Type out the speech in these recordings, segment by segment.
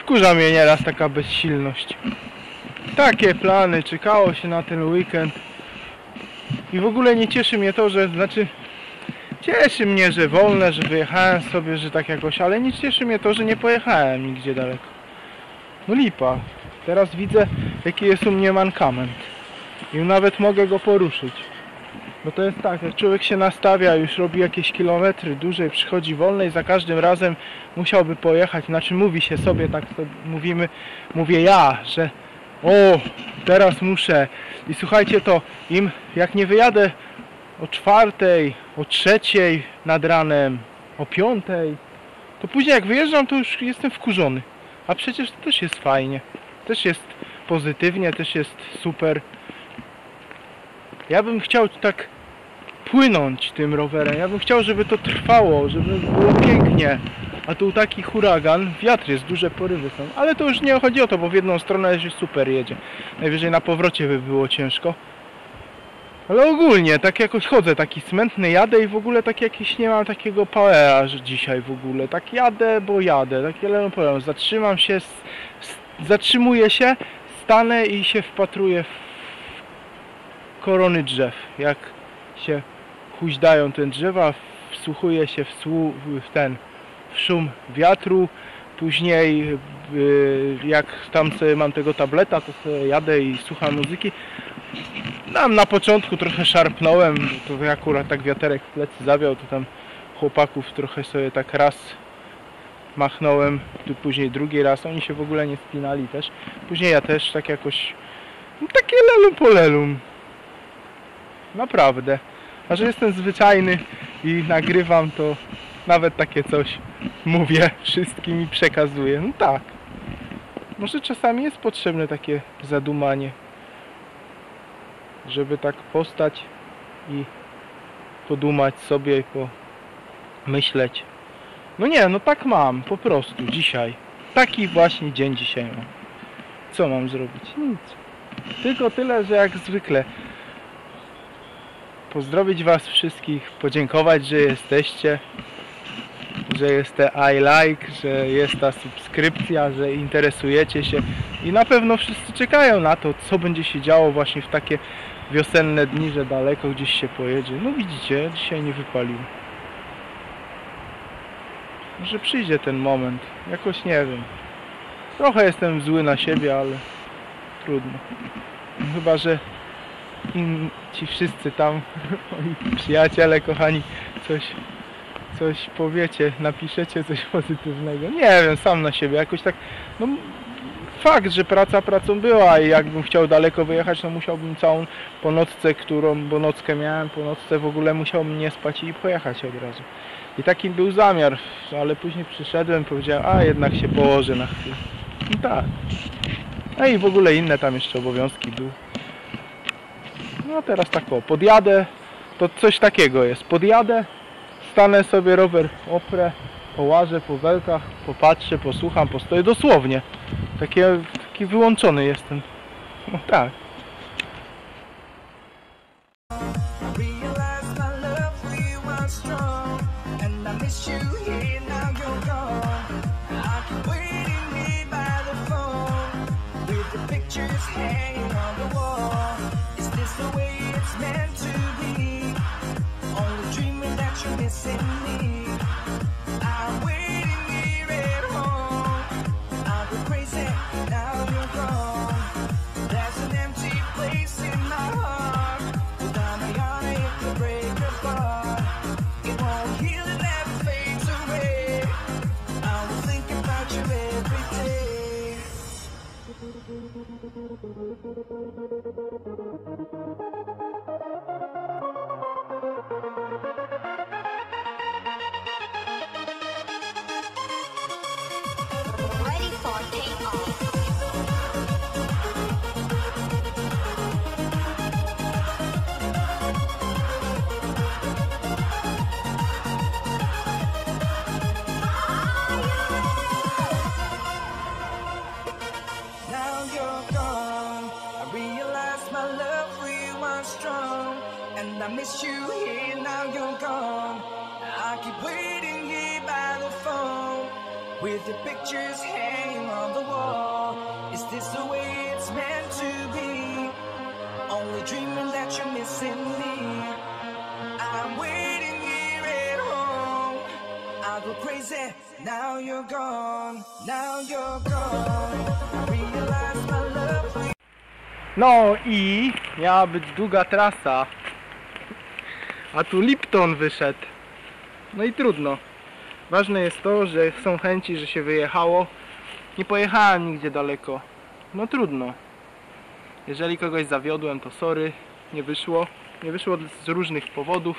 Wkurza mnie nieraz taka bezsilność. Takie plany, czekało się na ten weekend. I w ogóle nie cieszy mnie to, że, cieszy mnie, że wolne, że wyjechałem sobie, że tak jakoś, ale nie cieszy mnie to, że nie pojechałem nigdzie daleko. No lipa. Teraz widzę, jaki jest u mnie mankament. I nawet mogę go poruszyć. Bo to jest tak, jak człowiek się nastawia, już robi jakieś kilometry dłużej, przychodzi wolnej, za każdym razem musiałby pojechać. Znaczy mówi się sobie, tak sobie mówię ja, że o, teraz muszę. I słuchajcie, to jak nie wyjadę o 4, o 3 nad ranem, o 5, to później jak wyjeżdżam, to już jestem wkurzony. A przecież to też jest fajnie, też jest pozytywnie, też jest super. Ja bym chciał tak płynąć tym rowerem, ja bym chciał, żeby to trwało, żeby było pięknie. A tu taki huragan, wiatr jest, duże porywy są, ale to już nie chodzi o to, bo w jedną stronę się super jedzie. Najwyżej na powrocie by było ciężko. Ale ogólnie, tak jakoś chodzę, taki smętny jadę i w ogóle tak jakiś nie mam takiego powera, że dzisiaj w ogóle. Tak jadę, bo jadę, taki problem. Zatrzymam się, zatrzymuję się, stanę i się wpatruję w korony drzew. Jak się huźdają te drzewa, wsłuchuję się w szum wiatru. Później jak tam sobie mam tego tableta, to sobie jadę i słucham muzyki. Tam na początku trochę szarpnąłem, to akurat tak wiaterek w plecy zawiał, to tam chłopaków trochę sobie tak raz machnąłem, tu później drugi raz, oni się w ogóle nie spinali też. Później ja też tak jakoś, takie lelum po lelum. Naprawdę. A że jestem zwyczajny i nagrywam, to nawet takie coś mówię wszystkim i przekazuję. No tak. Może czasami jest potrzebne takie zadumanie, żeby tak postać i podumać sobie i pomyśleć. No nie, no tak mam, po prostu, dzisiaj. Taki właśnie dzień dzisiaj mam. Co mam zrobić? Nic. Tylko tyle, że jak zwykle pozdrowić was wszystkich, podziękować, że jesteście, że jest te I like, że jest ta subskrypcja, że interesujecie się i na pewno wszyscy czekają na to, co będzie się działo właśnie w takie wiosenne dni, że daleko gdzieś się pojedzie. No widzicie, dzisiaj nie wypalił. Może przyjdzie ten moment, jakoś nie wiem. Trochę jestem zły na siebie, ale trudno. Chyba że ci wszyscy tam, moi przyjaciele kochani, coś powiecie, napiszecie coś pozytywnego. Nie wiem, sam na siebie jakoś tak, no fakt, że praca pracą była i jakbym chciał daleko wyjechać, no musiałbym całą bo nockę miałem, po nocce w ogóle musiałbym nie spać i pojechać od razu. I taki był zamiar, ale później przyszedłem, powiedziałem, a jednak się położę na chwilę. No tak. No i w ogóle inne tam jeszcze obowiązki były. No teraz tak podjadę, to coś takiego jest, podjadę, stanę sobie, rower oprę, połażę po welkach, popatrzę, posłucham, postoję, dosłownie. Taki wyłączony jestem. No tak. I miss you here, now you're gone. I keep waiting here by the phone with the pictures hanging on the wall. Is this the way it's meant to be? Only dreaming that you're missing me. I'm waiting here at home. I go crazy. Now you're gone. Now you're gone. I realize my love for you. No i miała być długa trasa, a tu Lipton wyszedł. No i trudno. Ważne jest to, że są chęci, że się wyjechało. Nie pojechałem nigdzie daleko. No trudno. Jeżeli kogoś zawiodłem, to sorry. Nie wyszło. Nie wyszło z różnych powodów.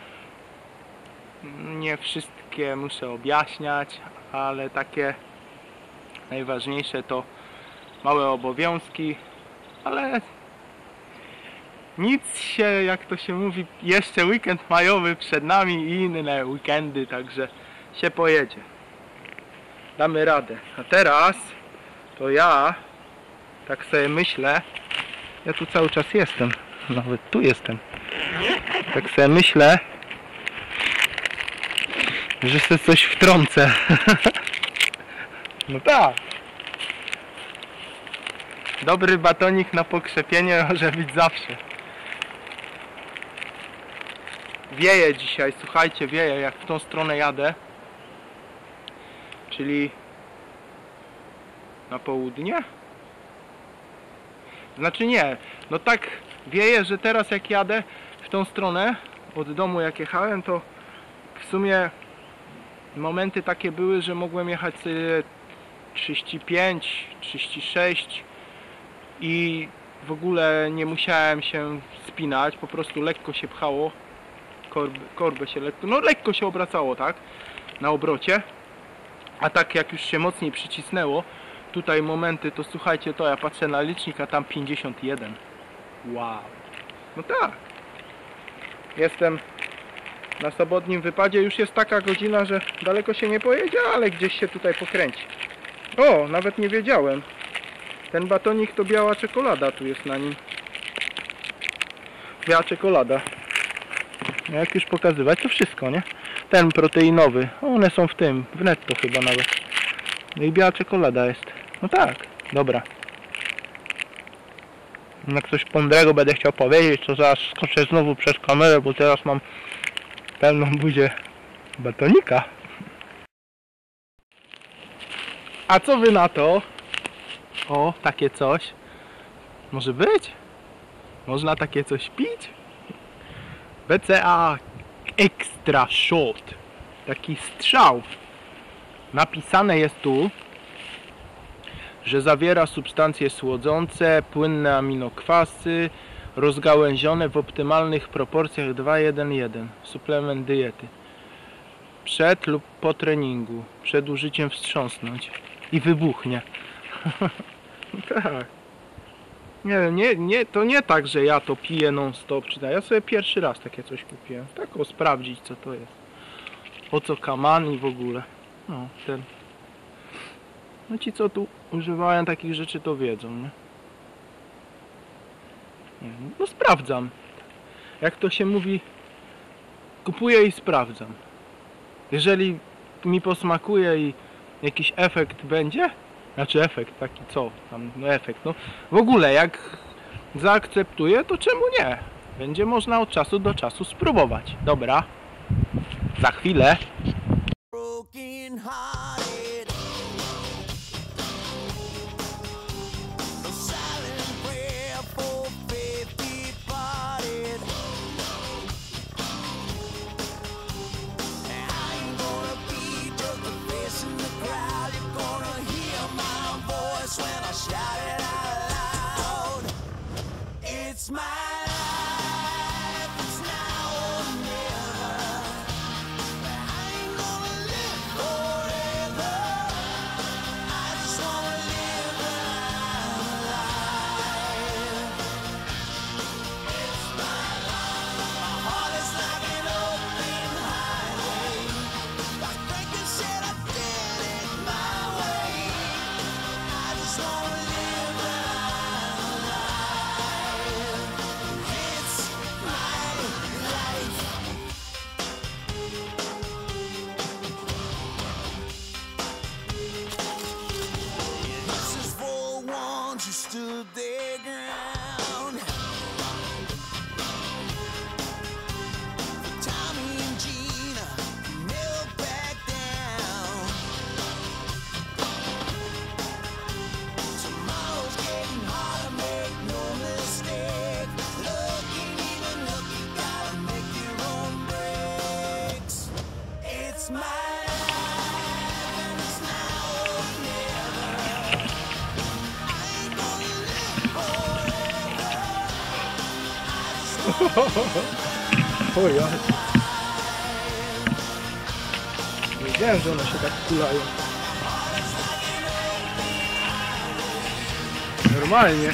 Nie wszystkie muszę objaśniać, ale takie najważniejsze to małe obowiązki. Ale nic się, jak to się mówi, jeszcze weekend majowy przed nami i inne weekendy, także się pojedzie. Damy radę. A teraz to ja tak sobie myślę, ja tu cały czas jestem, nawet tu jestem. Tak sobie myślę, że sobie coś wtrącę. No tak. Dobry batonik na pokrzepienie może być zawsze. Wieje dzisiaj, słuchajcie, wieje, jak w tą stronę jadę. Czyli na południe? Znaczy nie, no tak wieje, że teraz jak jadę w tą stronę, od domu jak jechałem, to w sumie momenty takie były, że mogłem jechać sobie 35, 36 i w ogóle nie musiałem się spinać, po prostu lekko się pchało, korbę się lekko się obracało, tak, na obrocie, a tak jak już się mocniej przycisnęło, tutaj momenty, to słuchajcie, to ja patrzę na licznik, a tam 51, wow, no tak, jestem na sobotnim wypadzie, już jest taka godzina, że daleko się nie pojedzie, ale gdzieś się tutaj pokręci. O, nawet nie wiedziałem. Ten batonik to biała czekolada tu jest na nim. Biała czekolada. Jak już pokazywać, to wszystko, nie? Ten proteinowy. One są w tym, w netto chyba nawet. No i biała czekolada jest. No tak, dobra. Jak coś mądrego będę chciał powiedzieć, to zaraz skoczę znowu przez kamerę, bo teraz mam pełną buzię batonika. A co wy na to? O, takie coś. Może być? Można takie coś pić? BCA Extra Shot. Taki strzał. Napisane jest tu, że zawiera substancje słodzące, płynne aminokwasy, rozgałęzione w optymalnych proporcjach 2:1:1. Suplement diety. Przed lub po treningu. Przed użyciem wstrząsnąć. I wybuchnie. Tak. Nie, to nie tak, że ja to piję non stop, czy tak. Ja sobie pierwszy raz takie coś kupiłem. Tak o sprawdzić, co to jest. Po co kaman i w ogóle. No, ten. No ci, co tu używają takich rzeczy, to wiedzą, nie? No sprawdzam. Jak to się mówi, kupuję i sprawdzam. Jeżeli mi posmakuje i jakiś efekt będzie, znaczy efekt taki co tam, no efekt, no w ogóle jak zaakceptuję, to czemu nie? Będzie można od czasu do czasu spróbować. Dobra, za chwilę. When I shout it out loud, it's my life, it's now or never. I ain't gonna live forever. O ja. Wiedziałem, że one się tak kulają. Normalnie.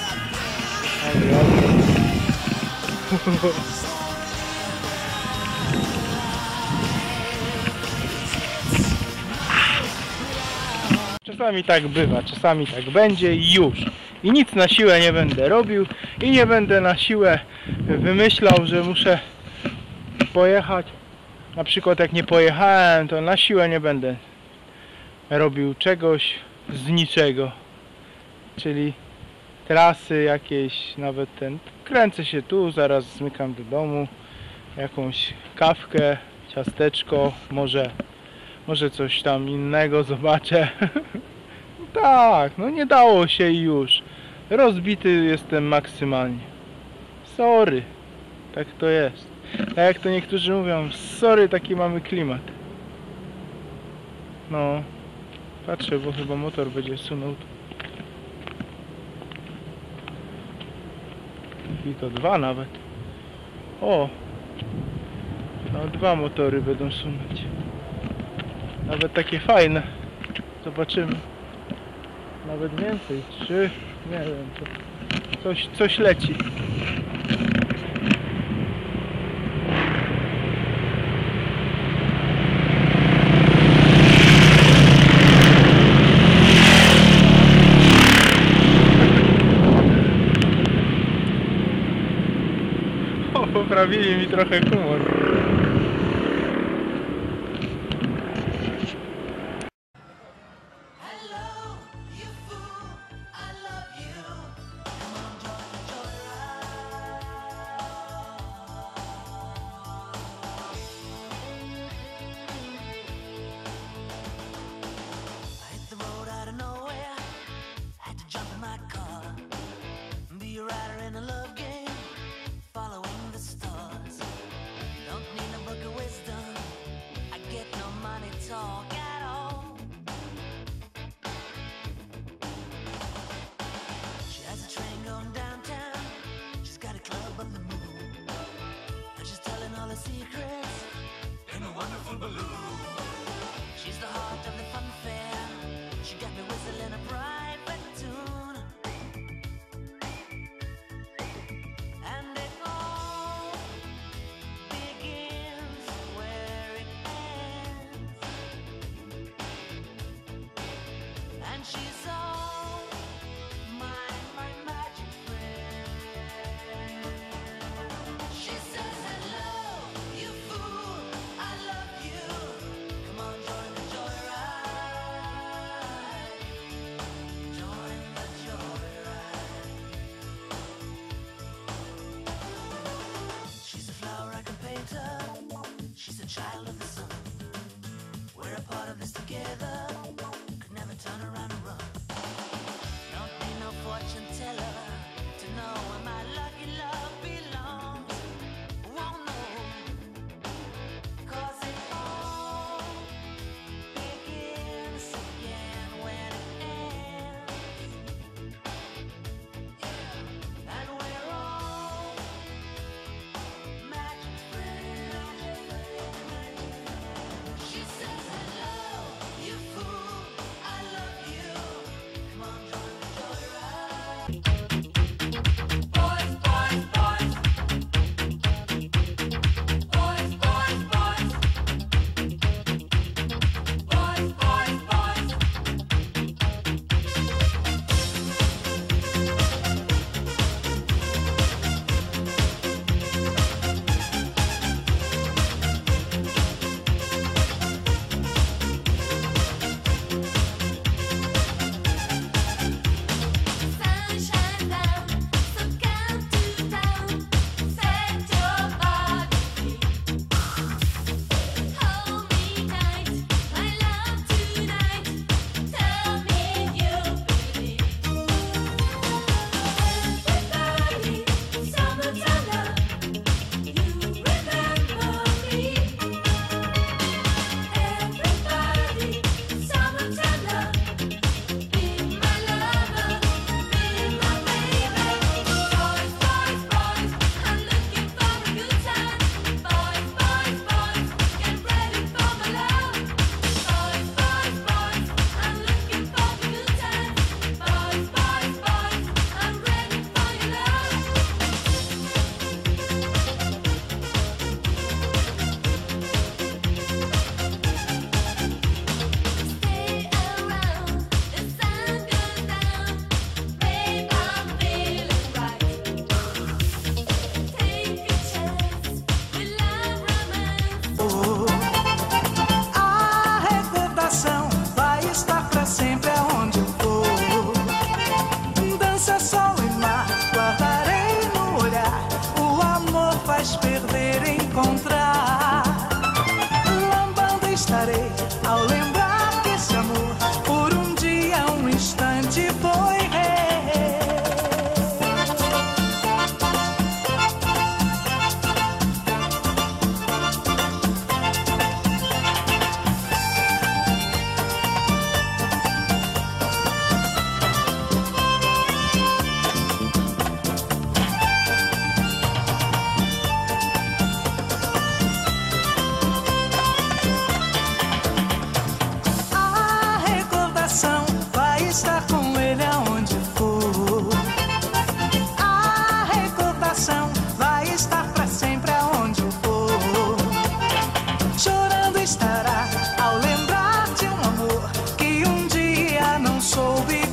Czasami tak bywa, czasami tak będzie i już. I nic na siłę nie będę robił i nie będę na siłę wymyślał, że muszę pojechać. Na przykład jak nie pojechałem, to na siłę nie będę robił czegoś z niczego. Czyli trasy jakieś, nawet ten, kręcę się tu, zaraz zmykam do domu, jakąś kawkę, ciasteczko, może coś tam innego zobaczę. Tak, no nie dało się i już. Rozbity jestem maksymalnie. Sorry, tak to jest. Tak jak to niektórzy mówią, sorry, taki mamy klimat. No, patrzę, bo chyba motor będzie sunął. I to dwa nawet. O! No, dwa motory będą sunąć. Nawet takie fajne. Zobaczymy. Nawet więcej. 3. Nie wiem. Coś leci. O, poprawili mi trochę humor. She's the heart of the fun fair. She got me whistling a private tune, and it all begins where it ends. And she's all my magic friend. She says, hello, you fool, I love you. Come on, join the joyride. Join the joyride. She's a flower I can paint her. She's a child of the sun. We're a part of this together. Could never turn around and run. so be